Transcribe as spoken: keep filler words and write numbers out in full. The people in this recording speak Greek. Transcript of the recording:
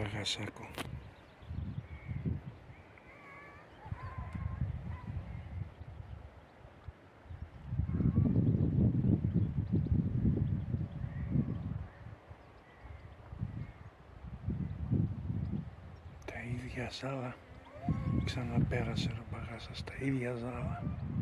Παγασάκο. Τα ίδια ζάλα, ξαναπέρασε ο Παγάσας, τα ίδια ζάλα.